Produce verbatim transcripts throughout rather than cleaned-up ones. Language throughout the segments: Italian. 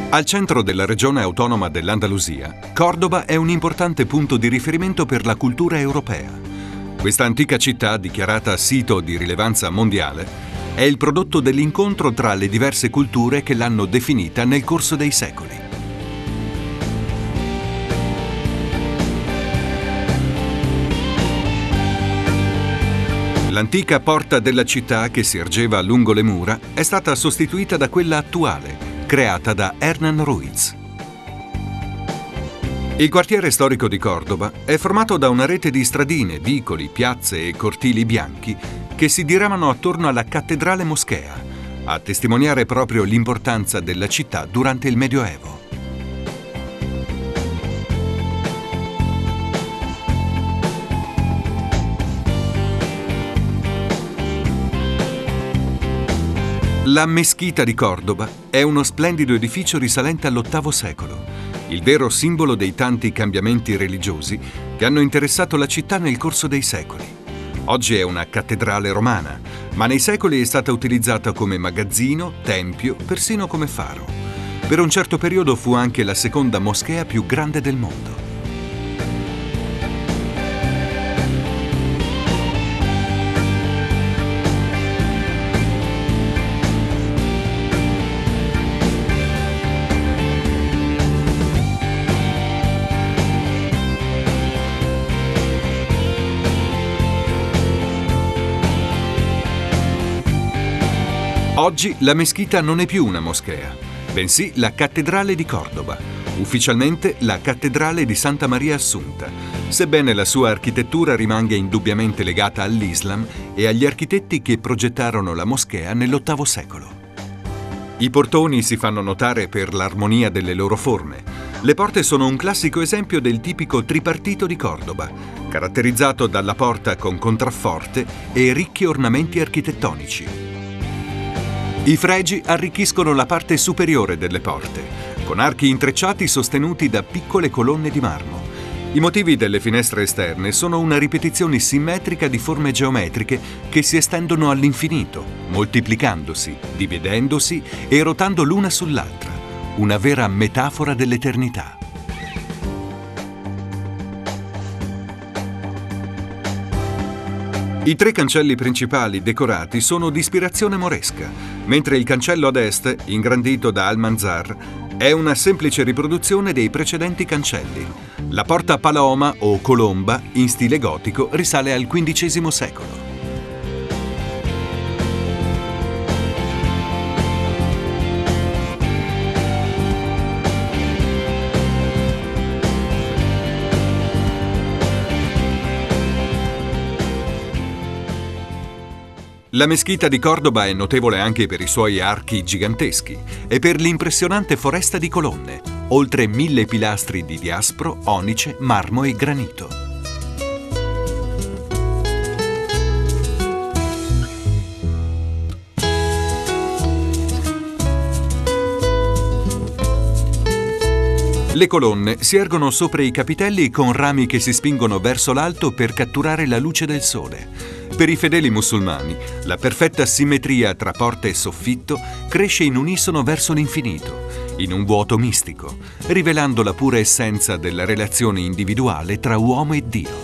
Al centro della regione autonoma dell'Andalusia, Córdoba è un importante punto di riferimento per la cultura europea. Questa antica città, dichiarata sito di rilevanza mondiale, è il prodotto dell'incontro tra le diverse culture che l'hanno definita nel corso dei secoli. L'antica porta della città, che si ergeva lungo le mura, è stata sostituita da quella attuale, creata da Hernán Ruiz. Il quartiere storico di Córdoba è formato da una rete di stradine, vicoli, piazze e cortili bianchi che si diramano attorno alla cattedrale moschea, a testimoniare proprio l'importanza della città durante il Medioevo. La Meschita di Córdoba è uno splendido edificio risalente all'ottavo secolo, il vero simbolo dei tanti cambiamenti religiosi che hanno interessato la città nel corso dei secoli. Oggi è una cattedrale romana, ma nei secoli è stata utilizzata come magazzino, tempio, persino come faro. Per un certo periodo fu anche la seconda moschea più grande del mondo. Oggi la Meschita non è più una moschea, bensì la Cattedrale di Córdoba, ufficialmente la Cattedrale di Santa Maria Assunta, sebbene la sua architettura rimanga indubbiamente legata all'Islam e agli architetti che progettarono la moschea nell'ottavo secolo. I portoni si fanno notare per l'armonia delle loro forme. Le porte sono un classico esempio del tipico tripartito di Córdoba, caratterizzato dalla porta con contrafforte e ricchi ornamenti architettonici. I fregi arricchiscono la parte superiore delle porte, con archi intrecciati sostenuti da piccole colonne di marmo. I motivi delle finestre esterne sono una ripetizione simmetrica di forme geometriche che si estendono all'infinito, moltiplicandosi, dividendosi e rotando l'una sull'altra, una vera metafora dell'eternità. I tre cancelli principali decorati sono di ispirazione moresca, mentre il cancello ad est, ingrandito da Almanzar, è una semplice riproduzione dei precedenti cancelli. La porta Paloma o colomba, in stile gotico, risale al quindicesimo secolo. La Meschita di Córdoba è notevole anche per i suoi archi giganteschi e per l'impressionante foresta di colonne, oltre mille pilastri di diaspro, onice, marmo e granito. Le colonne si ergono sopra i capitelli con rami che si spingono verso l'alto per catturare la luce del sole. Per i fedeli musulmani, la perfetta simmetria tra porta e soffitto cresce in unisono verso l'infinito, in un vuoto mistico, rivelando la pura essenza della relazione individuale tra uomo e Dio.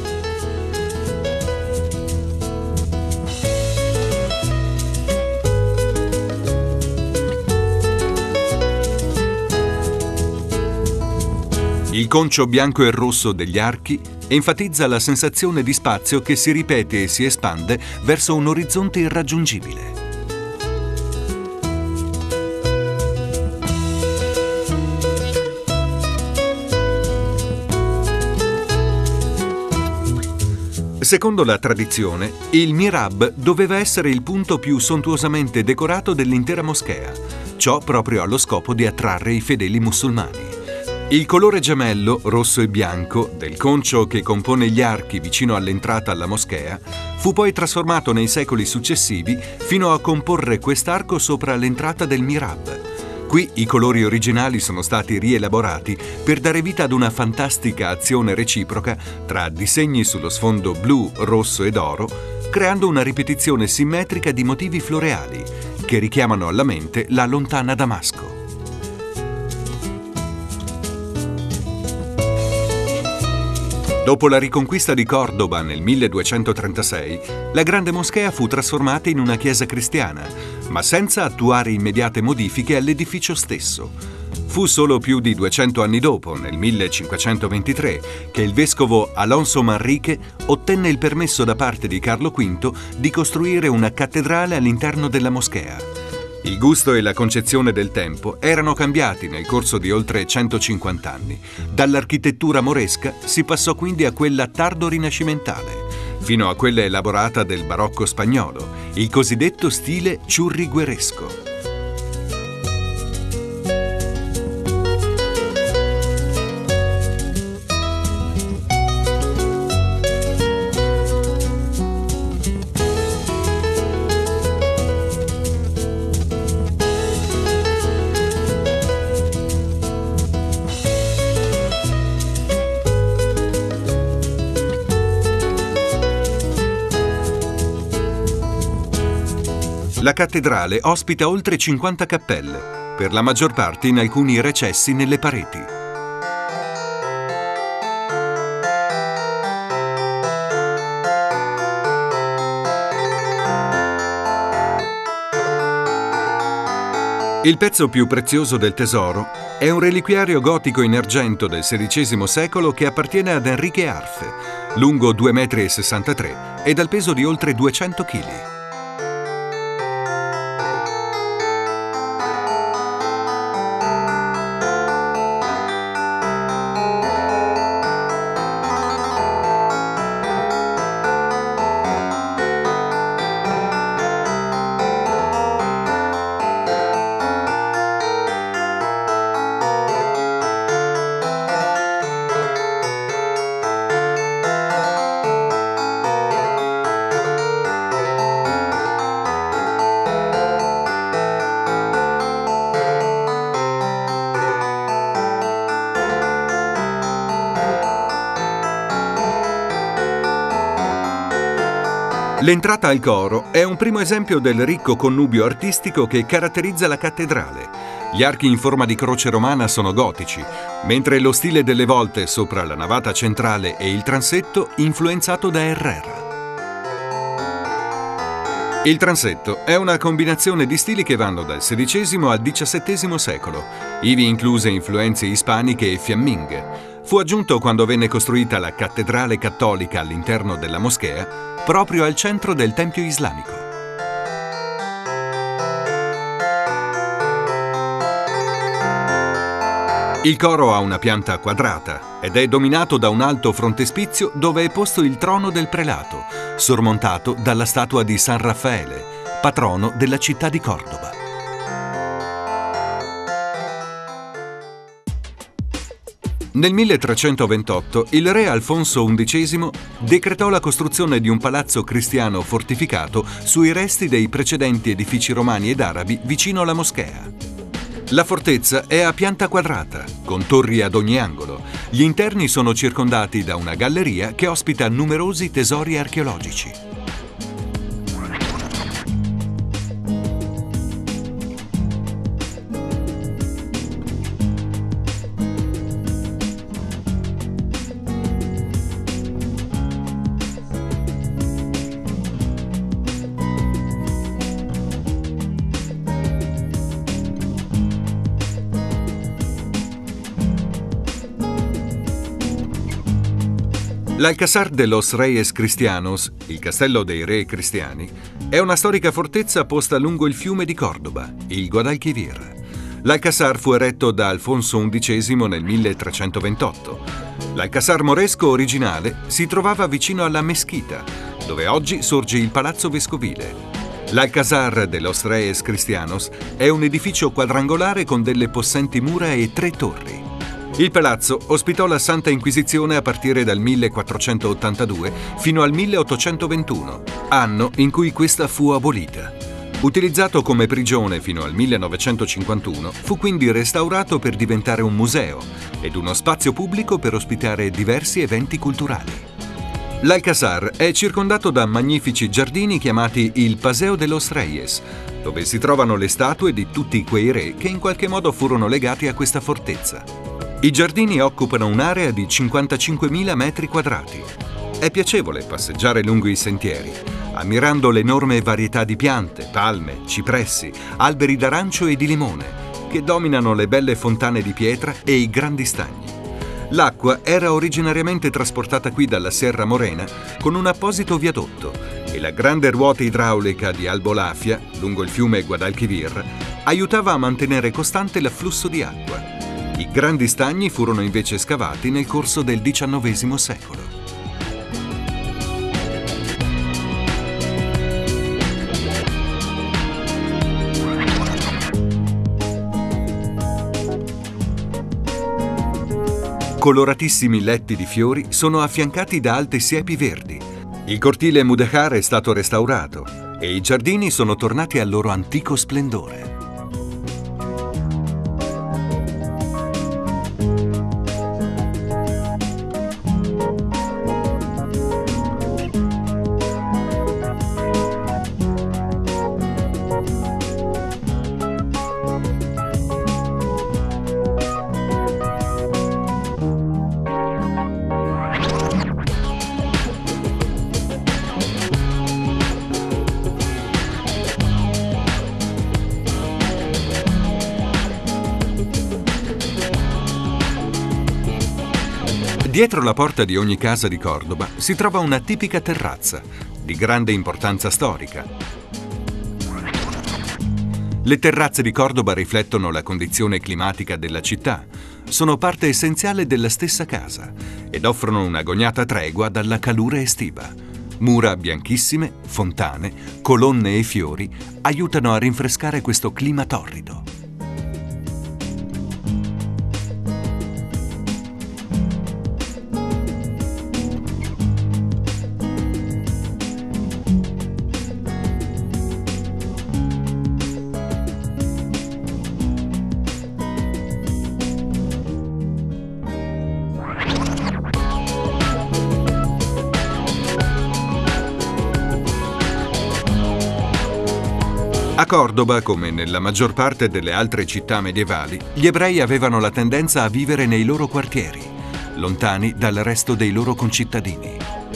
Il concio bianco e rosso degli archi enfatizza la sensazione di spazio che si ripete e si espande verso un orizzonte irraggiungibile. Secondo la tradizione, il mihrab doveva essere il punto più sontuosamente decorato dell'intera moschea, ciò proprio allo scopo di attrarre i fedeli musulmani. Il colore gemello, rosso e bianco, del concio che compone gli archi vicino all'entrata alla moschea fu poi trasformato nei secoli successivi fino a comporre quest'arco sopra l'entrata del mihrab. Qui i colori originali sono stati rielaborati per dare vita ad una fantastica azione reciproca tra disegni sullo sfondo blu, rosso ed oro, creando una ripetizione simmetrica di motivi floreali che richiamano alla mente la lontana Damasco. Dopo la riconquista di Cordoba nel milleduecentotrentasei, la Grande Moschea fu trasformata in una chiesa cristiana, ma senza attuare immediate modifiche all'edificio stesso. Fu solo più di duecento anni dopo, nel millecinquecentoventitré, che il vescovo Alonso Manrique ottenne il permesso da parte di Carlo quinto di costruire una cattedrale all'interno della moschea. Il gusto e la concezione del tempo erano cambiati nel corso di oltre centocinquanta anni. Dall'architettura moresca si passò quindi a quella tardo-rinascimentale, fino a quella elaborata del barocco spagnolo, il cosiddetto stile churrigueresco. La cattedrale ospita oltre cinquanta cappelle, per la maggior parte in alcuni recessi nelle pareti. Il pezzo più prezioso del tesoro è un reliquiario gotico in argento del sedicesimo secolo che appartiene ad Enrique Arfe, lungo due virgola sessantatré metri e dal peso di oltre duecento chili. L'entrata al coro è un primo esempio del ricco connubio artistico che caratterizza la cattedrale. Gli archi in forma di croce romana sono gotici, mentre lo stile delle volte sopra la navata centrale e il transetto influenzato da Herrera. Il transetto è una combinazione di stili che vanno dal sedicesimo al diciassettesimo secolo, ivi incluse influenze ispaniche e fiamminghe. Fu aggiunto quando venne costruita la cattedrale cattolica all'interno della moschea, proprio al centro del tempio islamico. Il coro ha una pianta quadrata ed è dominato da un alto frontespizio dove è posto il trono del prelato, sormontato dalla statua di San Raffaele, patrono della città di Cordoba. Nel milletrecentoventotto il re Alfonso undicesimo decretò la costruzione di un palazzo cristiano fortificato sui resti dei precedenti edifici romani ed arabi vicino alla moschea. La fortezza è a pianta quadrata, con torri ad ogni angolo. Gli interni sono circondati da una galleria che ospita numerosi tesori archeologici. L'Alcázar de los Reyes Cristianos, il castello dei re cristiani, è una storica fortezza posta lungo il fiume di Cordoba, il Guadalquivir. L'Alcázar fu eretto da Alfonso undicesimo nel milletrecentoventotto. L'Alcázar moresco originale si trovava vicino alla Mesquita, dove oggi sorge il Palazzo Vescovile. L'Alcázar de los Reyes Cristianos è un edificio quadrangolare con delle possenti mura e tre torri. Il palazzo ospitò la Santa Inquisizione a partire dal millequattrocentottantadue fino al milleottocentoventuno, anno in cui questa fu abolita. Utilizzato come prigione fino al millenovecentocinquantuno, fu quindi restaurato per diventare un museo ed uno spazio pubblico per ospitare diversi eventi culturali. L'Alcázar è circondato da magnifici giardini chiamati il Paseo de los Reyes, dove si trovano le statue di tutti quei re che in qualche modo furono legati a questa fortezza. I giardini occupano un'area di cinquantacinquemila metri quadrati. È piacevole passeggiare lungo i sentieri, ammirando l'enorme varietà di piante, palme, cipressi, alberi d'arancio e di limone, che dominano le belle fontane di pietra e i grandi stagni. L'acqua era originariamente trasportata qui dalla Serra Morena con un apposito viadotto e la grande ruota idraulica di Albolafia, lungo il fiume Guadalquivir, aiutava a mantenere costante l'afflusso di acqua. I grandi stagni furono invece scavati nel corso del diciannovesimo secolo. Coloratissimi letti di fiori sono affiancati da alte siepi verdi. Il cortile Mudéjar è stato restaurato e i giardini sono tornati al loro antico splendore. Dietro la porta di ogni casa di Cordoba si trova una tipica terrazza, di grande importanza storica. Le terrazze di Cordoba riflettono la condizione climatica della città, sono parte essenziale della stessa casa ed offrono un'agognata tregua dalla calura estiva. Mura bianchissime, fontane, colonne e fiori aiutano a rinfrescare questo clima torrido. A Cordoba, come nella maggior parte delle altre città medievali, gli ebrei avevano la tendenza a vivere nei loro quartieri, lontani dal resto dei loro concittadini.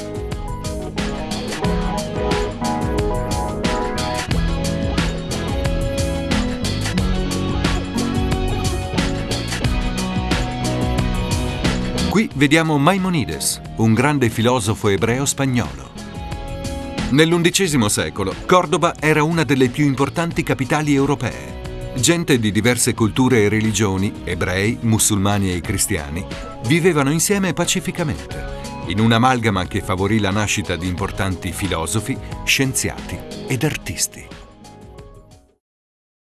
Qui vediamo Maimonides, un grande filosofo ebreo spagnolo. Nell'undicesimo secolo, Cordoba era una delle più importanti capitali europee. Gente di diverse culture e religioni, ebrei, musulmani e cristiani, vivevano insieme pacificamente, in un'amalgama che favorì la nascita di importanti filosofi, scienziati ed artisti.